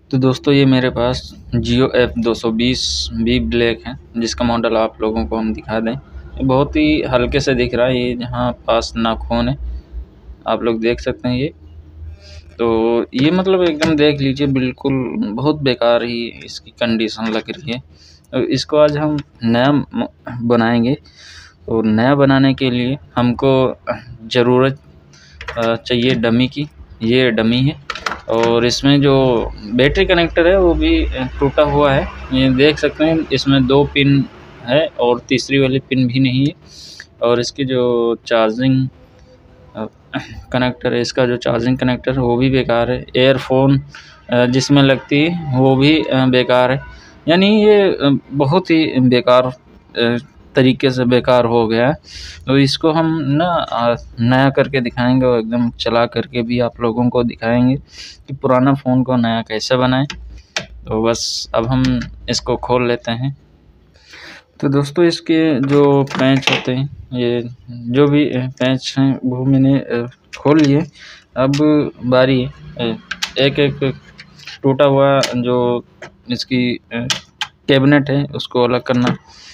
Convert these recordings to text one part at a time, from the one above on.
तो दोस्तों ये मेरे पास जियो F220 बी ब्लैक है, जिसका मॉडल आप लोगों को हम दिखा दें। ये बहुत ही हल्के से दिख रहा है, ये यहाँ पास नाखून है, आप लोग देख सकते हैं ये। तो ये मतलब एकदम देख लीजिए, बिल्कुल बहुत बेकार ही इसकी कंडीशन लग रही है। तो इसको आज हम नया बनाएंगे। तो नया बनाने के लिए हमको ज़रूरत चाहिए डमी की। ये डमी है और इसमें जो बैटरी कनेक्टर है वो भी टूटा हुआ है। ये देख सकते हैं, इसमें 2 पिन है और तीसरी वाली पिन भी नहीं है। और इसकी जो चार्जिंग कनेक्टर है, इसका जो चार्जिंग कनेक्टर है वो भी बेकार है। एयरफोन जिसमें लगती है वो भी बेकार है। यानी ये बहुत ही बेकार तरीके से बेकार हो गया है। तो इसको हम नया करके दिखाएंगे और एकदम चला करके भी आप लोगों को दिखाएंगे कि पुराना फ़ोन को नया कैसे बनाएं। तो बस अब हम इसको खोल लेते हैं। तो दोस्तों इसके जो पैंच होते हैं, ये जो भी पैंच हैं वो मैंने खोल लिए। अब बारी है एक एक टूटा हुआ जो इसकी कैबिनेट है उसको अलग करना।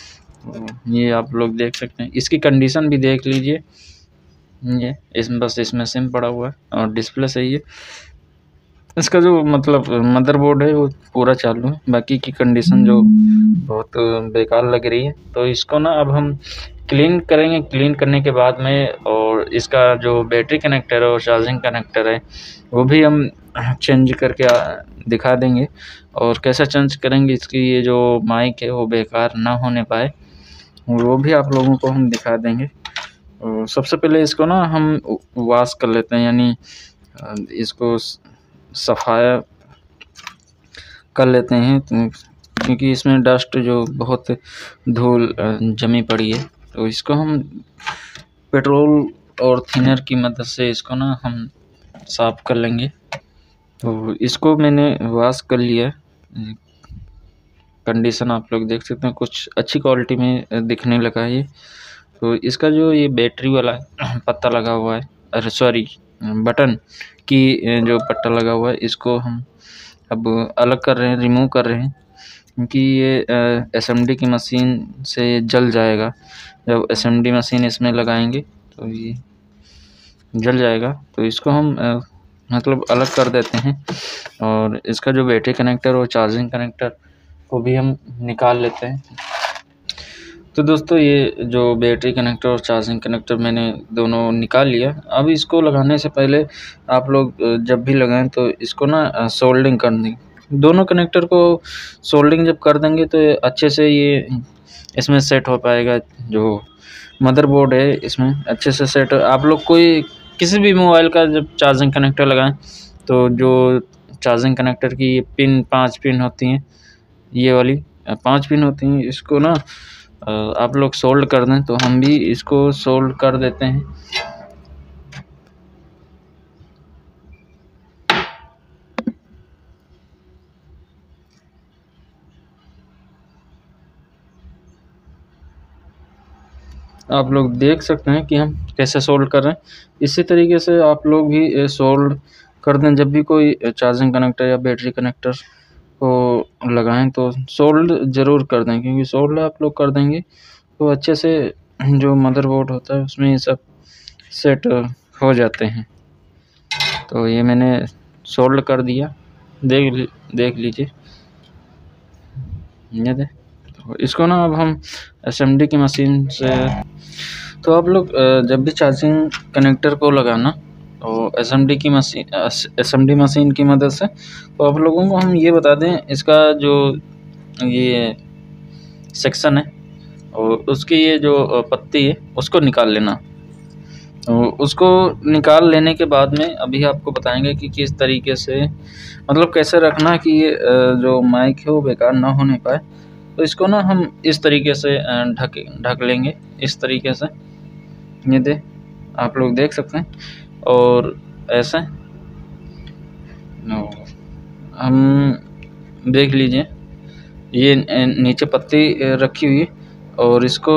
ये आप लोग देख सकते हैं, इसकी कंडीशन भी देख लीजिए। ये इसमें सिम पड़ा हुआ है और डिस्प्ले सही है। इसका जो मतलब मदरबोर्ड है वो पूरा चालू है, बाकी की कंडीशन जो बहुत बेकार लग रही है। तो इसको अब हम क्लीन करेंगे। क्लीन करने के बाद में और इसका जो बैटरी कनेक्टर है और चार्जिंग कनेक्टर है वो भी हम चेंज करके दिखा देंगे। और कैसा चेंज करेंगे, इसकी ये जो माइक है वो बेकार ना होने पाए वो भी आप लोगों को हम दिखा देंगे। और सबसे पहले इसको हम वॉश कर लेते हैं, यानी इसको सफाया कर लेते हैं, क्योंकि इसमें डस्ट जो बहुत धूल जमी पड़ी है। तो इसको हम पेट्रोल और थिनर की मदद से इसको हम साफ़ कर लेंगे। तो इसको मैंने वॉश कर लिया। कंडीशन आप लोग देख सकते हैं, कुछ अच्छी क्वालिटी में दिखने लगा है ये। तो इसका जो ये बैटरी वाला पत्ता लगा हुआ है, अरे सॉरी बटन की जो पट्टा लगा हुआ है, इसको हम अब अलग कर रहे हैं, रिमूव कर रहे हैं, क्योंकि ये एसएमडी की मशीन से जल जाएगा। जब एसएमडी मशीन इसमें लगाएंगे तो ये जल जाएगा। तो इसको हम मतलब अलग कर देते हैं। और इसका जो बैटरी कनेक्टर और चार्जिंग कनेक्टर को भी हम निकाल लेते हैं। तो दोस्तों ये जो बैटरी कनेक्टर और चार्जिंग कनेक्टर मैंने दोनों निकाल लिया। अब इसको लगाने से पहले आप लोग जब भी लगाएं तो इसको सोल्डिंग कर दें। दोनों कनेक्टर को सोल्डिंग जब कर देंगे तो अच्छे से ये इसमें सेट हो पाएगा। जो मदरबोर्ड है इसमें अच्छे से सेट। आप लोग कोई किसी भी मोबाइल का जब चार्जिंग कनेक्टर लगाएं तो जो चार्जिंग कनेक्टर की पिन 5 पिन होती हैं, ये वाली 5 पिन होती हैं, इसको आप लोग सोल्ड कर दें। तो हम भी इसको सोल्ड कर देते हैं। आप लोग देख सकते हैं कि हम कैसे सोल्ड कर रहे हैं। इसी तरीके से आप लोग भी सोल्ड कर दें। जब भी कोई चार्जिंग कनेक्टर या बैटरी कनेक्टर को लगाएं तो सोल्ड ज़रूर कर दें, क्योंकि सोल्ड आप लोग कर देंगे तो अच्छे से जो मदरबोर्ड होता है उसमें ये सब सेट हो जाते हैं। तो ये मैंने सोल्ड कर दिया, देख लीजिए ये दे। तो इसको अब हम एसएमडी की मशीन से, तो आप लोग जब भी चार्जिंग कनेक्टर को लगाना तो एसएमडी मशीन की मदद से, तो आप लोगों को हम ये बता दें, इसका जो ये सेक्शन है और उसकी ये जो पत्ती है उसको निकाल लेना। तो उसको निकाल लेने के बाद में अभी आपको बताएंगे कि किस तरीके से मतलब कैसे रखना कि ये जो माइक है वो बेकार ना होने पाए। तो इसको हम इस तरीके से ढक लेंगे, इस तरीके से। ये आप लोग देख सकते हैं। और ऐसे हम देख लीजिए, ये नीचे पत्ती रखी हुई और इसको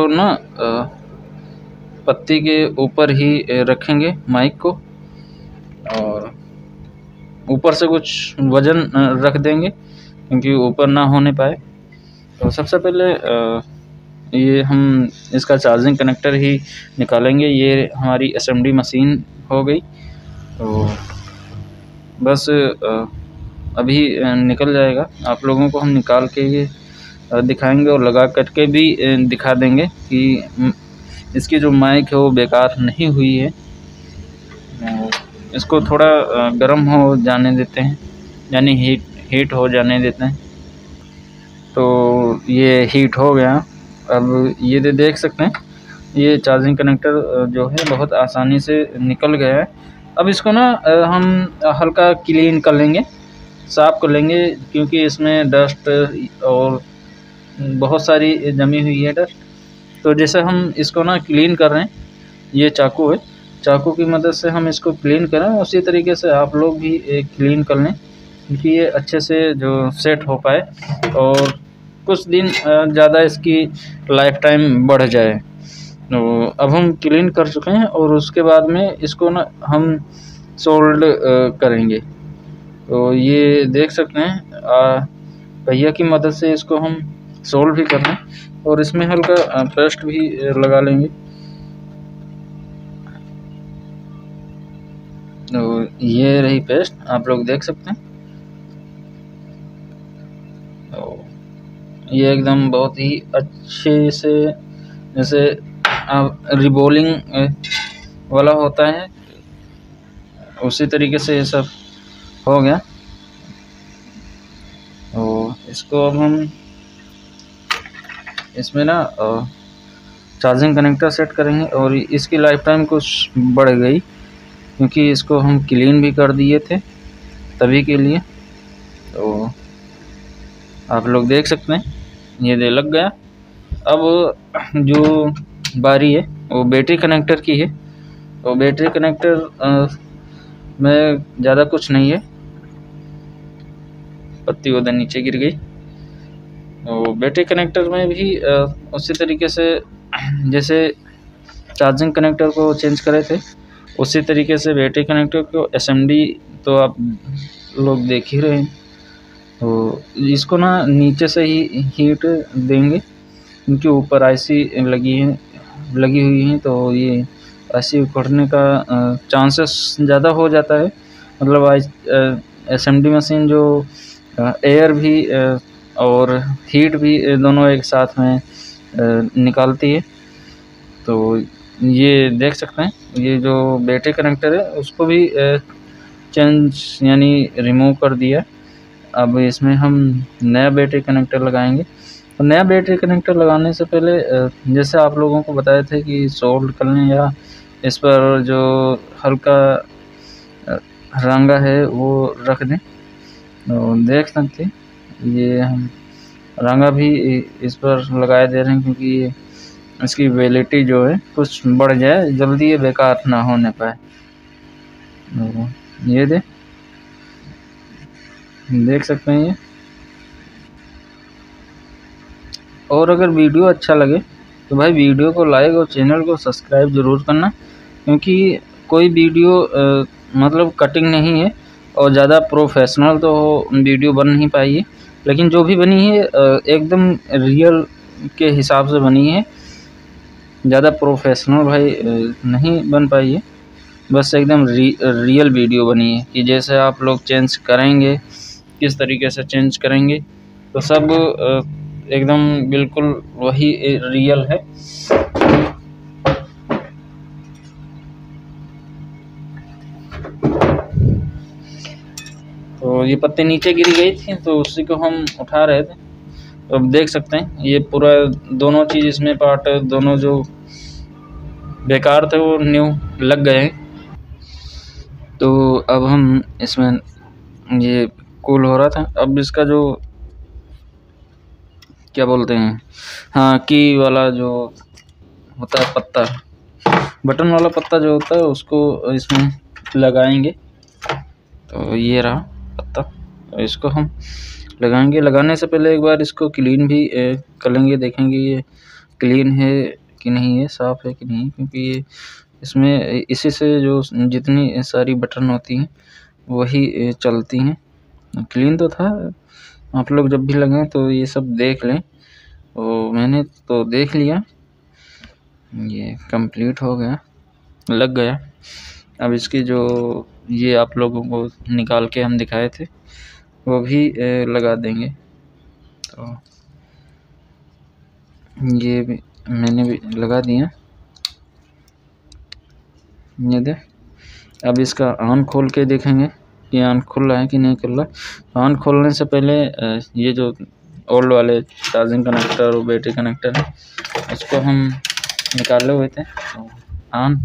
पत्ती के ऊपर ही रखेंगे माइक को। और ऊपर से कुछ वज़न रख देंगे क्योंकि ऊपर ना होने पाए। तो सबसे पहले ये हम इसका चार्जिंग कनेक्टर ही निकालेंगे। ये हमारी एसएमडी मशीन हो गई। तो बस अभी निकल जाएगा। आप लोगों को हम निकाल के ये दिखाएंगे और लगा करके भी दिखा देंगे कि इसकी जो माइक है वो बेकार नहीं हुई है। इसको थोड़ा गर्म हो जाने देते हैं, यानी हीट हो जाने देते हैं। तो ये हीट हो गया। अब ये देख सकते हैं ये चार्जिंग कनेक्टर जो है बहुत आसानी से निकल गया है। अब इसको ना हम हल्का क्लीन कर लेंगे, साफ़ कर लेंगे, क्योंकि इसमें डस्ट और बहुत सारी जमी हुई है डस्ट। तो जैसे हम इसको ना क्लीन कर रहे हैं, ये चाकू है, चाकू की मदद से हम इसको क्लीन करें, उसी तरीके से आप लोग भी क्लीन कर लें, क्योंकि ये अच्छे से जो सेट हो पाए और कुछ दिन ज़्यादा इसकी लाइफ टाइम बढ़ जाए। तो अब हम क्लीन कर चुके हैं और उसके बाद में इसको ना हम सोल्ड करेंगे। तो ये देख सकते हैं पहिया की मदद से इसको हम सोल्ड भी कर लें और इसमें हल्का पेस्ट भी लगा लेंगे। तो ये रही पेस्ट, आप लोग देख सकते हैं। तो ये एकदम बहुत ही अच्छे से, जैसे रिबोलिंग वाला होता है, उसी तरीके से ये सब हो गया। तो इसको अब हम इसमें ना चार्जिंग कनेक्टर सेट करेंगे और इसकी लाइफ टाइम कुछ बढ़ गई, क्योंकि इसको हम क्लीन भी कर दिए थे तभी के लिए। तो आप लोग देख सकते हैं ये दे लग गया। अब जो बारी है वो बैटरी कनेक्टर की है। तो बैटरी कनेक्टर में ज़्यादा कुछ नहीं है, पत्ती उधर नीचे गिर गई। तो बैटरी कनेक्टर में भी उसी तरीके से जैसे चार्जिंग कनेक्टर को चेंज करे थे, उसी तरीके से बैटरी कनेक्टर को एसएमडी तो आप लोग देख ही रहे हैं। तो इसको ना नीचे से ही हीट देंगे, इनके ऊपर आईसी लगी हुई हैं, तो ये आईसी उखड़ने का चांसेस ज़्यादा हो जाता है। मतलब एसएमडी मशीन जो एयर भी और हीट भी दोनों एक साथ में निकालती है। तो ये देख सकते हैं ये जो बैटरी कनेक्टर है उसको भी चेंज यानी रिमूव कर दिया। अब इसमें हम नया बैटरी कनेक्टर लगाएंगे। तो नया बैटरी कनेक्टर लगाने से पहले जैसे आप लोगों को बताए थे कि सोल्ड कर लें या इस पर जो हल्का रंगा है वो रख दें। तो देख सकते हैं ये हम रंगा भी इस पर लगाए दे रहे हैं, क्योंकि इसकी वैलिडिटी जो है कुछ बढ़ जाए, जल्दी ये बेकार ना होने पाए। ये देख सकते हैं ये। और अगर वीडियो अच्छा लगे तो भाई वीडियो को लाइक और चैनल को सब्सक्राइब ज़रूर करना, क्योंकि कोई वीडियो मतलब कटिंग नहीं है और ज़्यादा प्रोफेशनल तो वीडियो बन नहीं पाई है, लेकिन जो भी बनी है एकदम रियल के हिसाब से बनी है। ज़्यादा प्रोफेशनल भाई नहीं बन पाई है, बस एकदम रियल वीडियो बनी है कि जैसे आप लोग चेंज करेंगे किस तरीके से चेंज करेंगे, तो सब एकदम बिल्कुल वही रियल है। तो ये पत्ते नीचे गिरी गई थी तो उसी को हम उठा रहे थे। तो अब देख सकते हैं ये पूरा दोनों चीज़ इसमें पार्ट दोनों जो बेकार थे वो न्यू लग गए हैं। तो अब हम इसमें ये कूल हो रहा था, अब इसका जो क्या बोलते हैं, हाँ की वाला जो होता है पत्ता, बटन वाला पत्ता जो होता है उसको इसमें लगाएंगे। तो ये रहा पत्ता, तो इसको हम लगाएंगे। लगाने से पहले एक बार इसको क्लीन भी कर लेंगे, देखेंगे ये क्लीन है कि नहीं है, साफ़ है कि नहीं, क्योंकि ये इसमें इसी से जो जितनी सारी बटन होती हैं वही चलती हैं। क्लीन तो था, आप लोग जब भी लगाएं तो ये सब देख लें। तो मैंने तो देख लिया, ये कंप्लीट हो गया, लग गया। अब इसकी जो ये आप लोगों को निकाल के हम दिखाए थे वो भी लगा देंगे। तो ये भी मैंने भी लगा दिया, ये दे। अब इसका ऑन खोल के देखेंगे कि ऑन खुल रहा है कि नहीं खुल रहा। ऑन खोलने से पहले ये जो ओल्ड वाले चार्जिंग कनेक्टर और बैटरी कनेक्टर है इसको हम निकाले हुए थे। तो ऑन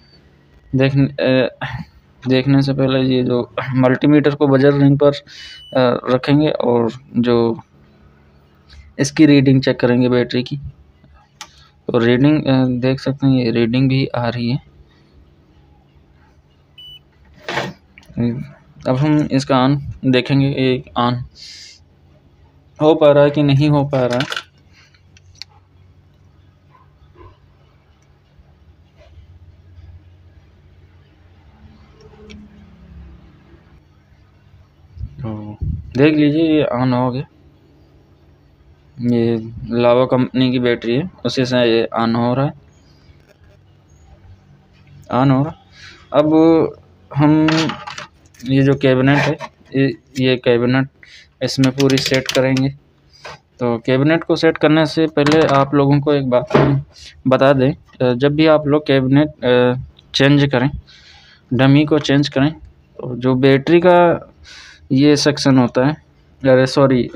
देखने से पहले ये जो मल्टीमीटर को बजर रिंग पर रखेंगे और जो इसकी रीडिंग चेक करेंगे बैटरी की। तो रीडिंग देख सकते हैं, ये रीडिंग भी आ रही है। अब हम इसका ऑन देखेंगे, ये ऑन हो पा रहा है कि नहीं हो पा रहा है। तो देख लीजिए ये ऑन हो गया। ये लावा कंपनी की बैटरी है, उसी से ये ऑन हो रहा है, ऑन हो रहा। अब हम ये जो कैबिनेट है, ये कैबिनेट इसमें पूरी सेट करेंगे। तो कैबिनेट को सेट करने से पहले आप लोगों को एक बात हम बता दें, जब भी आप लोग कैबिनेट चेंज करें, डमी को चेंज करें, तो जो बैटरी का ये सेक्शन होता है, अरे सॉरी,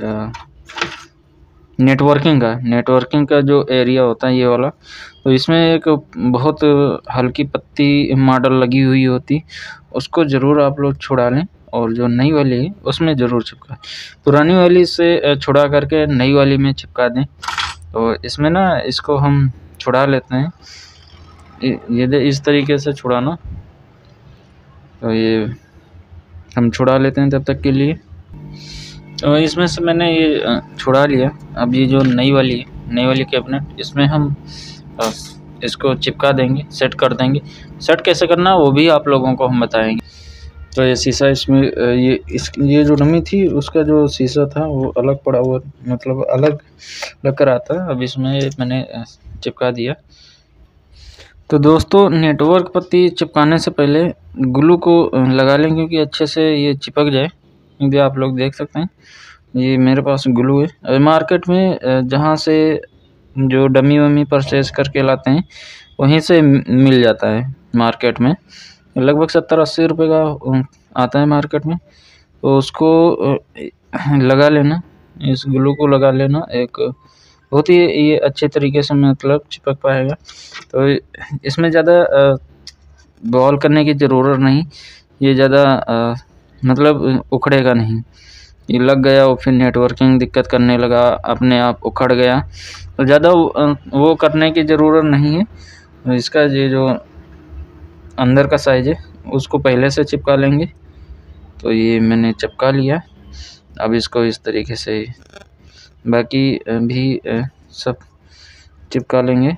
नेटवर्किंग का जो एरिया होता है ये वाला, तो इसमें एक बहुत हल्की पत्ती मॉडल लगी हुई होती, उसको ज़रूर आप लोग छुड़ा लें और जो नई वाली है उसमें ज़रूर चिपका, पुरानी वाली से छुड़ा करके नई वाली में चिपका दें। तो इसमें ना इसको हम छुड़ा लेते हैं, ये इस तरीके से छुड़ाना। तो ये हम छुड़ा लेते हैं तब तक के लिए। तो इसमें से मैंने ये छुड़ा लिया। अब ये जो नई वाली कैबिनेट, इसमें हम इसको चिपका देंगे, सेट कर देंगे। सेट कैसे करना वो भी आप लोगों को हम बताएंगे। तो ये शीशा इसमें ये जो डमी थी उसका जो शीशा था वो अलग पड़ा हुआ, मतलब अलग लग कर आता है। अब इसमें मैंने चिपका दिया। तो दोस्तों, नेटवर्क पत्ती चिपकाने से पहले ग्लू को लगा लें, क्योंकि अच्छे से ये चिपक जाए। क्योंकि आप लोग देख सकते हैं ये मेरे पास ग्लू है। मार्केट में जहाँ से जो डमी वमी परचेज करके लाते हैं वहीं से मिल जाता है मार्केट में, लगभग 70-80 रुपये का आता है मार्केट में। तो उसको लगा लेना, इस ग्लू को लगा लेना, एक बहुत ही ये अच्छे तरीके से मतलब चिपक पाएगा। तो इसमें ज़्यादा बॉल करने की ज़रूरत नहीं, ये ज़्यादा मतलब उखड़ेगा नहीं। ये लग गया और फिर नेटवर्किंग दिक्कत करने लगा, अपने आप उखड़ गया, तो ज़्यादा वो करने की ज़रूरत नहीं है। इसका ये जो अंदर का साइज है उसको पहले से चिपका लेंगे। तो ये मैंने चिपका लिया। अब इसको इस तरीके से बाकी भी सब चिपका लेंगे।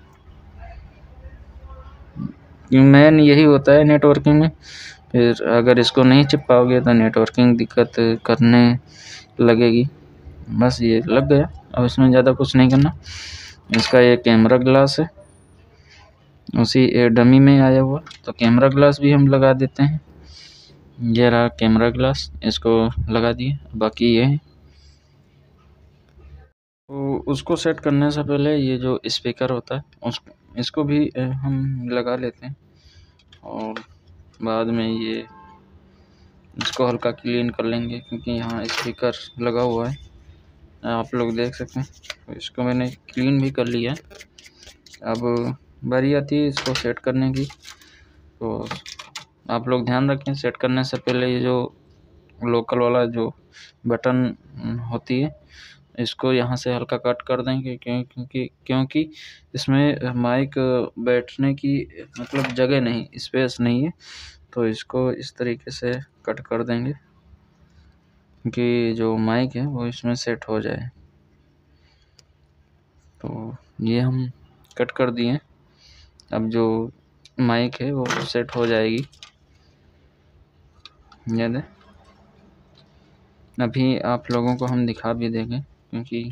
मेन यही होता है नेटवर्किंग में। फिर अगर इसको नहीं चिपकाओगे तो नेटवर्किंग दिक्कत करने लगेगी। बस ये लग गया, अब इसमें ज़्यादा कुछ नहीं करना। इसका ये कैमरा ग्लास है, उसी डमी में आया हुआ, तो कैमरा ग्लास भी हम लगा देते हैं। ये रहा कैमरा ग्लास, इसको लगा दिए। बाकी ये है, तो उसको सेट करने से पहले ये जो स्पीकर होता है इसको भी हम लगा लेते हैं, और बाद में ये इसको हल्का क्लीन कर लेंगे, क्योंकि यहाँ स्पीकर लगा हुआ है, आप लोग देख सकते हैं। तो इसको मैंने क्लीन भी कर लिया। अब बारी आती है इसको सेट करने की। तो आप लोग ध्यान रखें, सेट करने से पहले ये जो लोकल वाला जो बटन होती है इसको यहाँ से हल्का कट कर देंगे, क्योंकि इसमें माइक बैठने की मतलब जगह नहीं, स्पेस नहीं है। तो इसको इस तरीके से कट कर देंगे कि जो माइक है वो इसमें सेट हो जाए। तो ये हम कट कर दिए। अब जो माइक है वो सेट हो जाएगी। ये दे अभी आप लोगों को हम दिखा भी देंगे, क्योंकि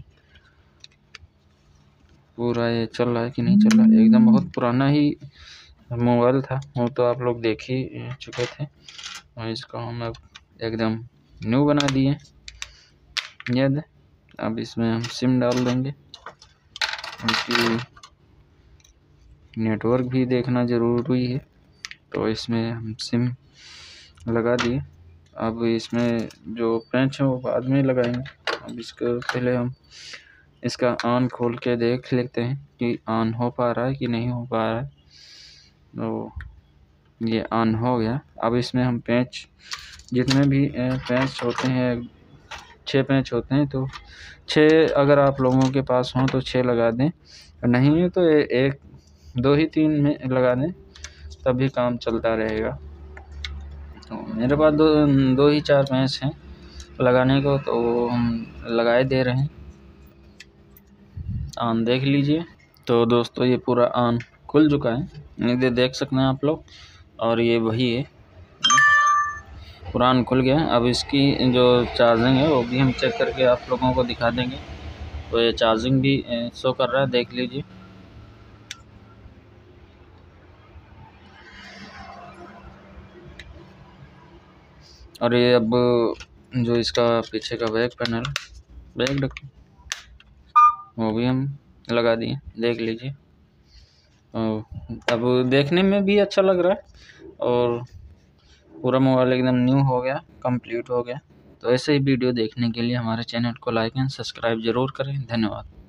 पूरा ये चल रहा है कि नहीं चल रहा है। एकदम बहुत पुराना ही मोबाइल था, वो तो आप लोग देख ही चुके थे, और इसको हम अब एकदम न्यू बना दिए। ये दे अब इसमें हम सिम डाल देंगे, क्योंकि नेटवर्क भी देखना ज़रूरी है, तो इसमें हम सिम लगा दिए। अब इसमें जो पेंच है वो बाद में लगाएंगे। अब इसको पहले हम इसका ऑन खोल के देख लेते हैं कि ऑन हो पा रहा है कि नहीं हो पा रहा है। तो ये ऑन हो गया। अब इसमें हम पेंच, जितने भी पेंच होते हैं, 6 पेंच होते हैं, तो 6 अगर आप लोगों के पास हों तो 6 लगा दें, नहीं है तो 1 2 ही 3 में लगा दें, तभी काम चलता रहेगा। तो मेरे पास दो ही 4 पेंच हैं लगाने को, तो हम लगाए दे रहे हैं। ऑन देख लीजिए। तो दोस्तों ये पूरा ऑन खुल चुका है, ये देख सकते हैं आप लोग, और ये वही है, पूरा ऑन खुल गया। अब इसकी जो चार्जिंग है वो भी हम चेक करके आप लोगों को दिखा देंगे। तो ये चार्जिंग भी शो कर रहा है, देख लीजिए। और ये अब जो इसका पीछे का बैक पैनल, बैक ढक्कन, वो भी हम लगा दिए, देख लीजिए। अब देखने में भी अच्छा लग रहा है, और पूरा मोबाइल एकदम न्यू हो गया, कंप्लीट हो गया। तो ऐसे ही वीडियो देखने के लिए हमारे चैनल को लाइक एंड सब्सक्राइब ज़रूर करें। धन्यवाद।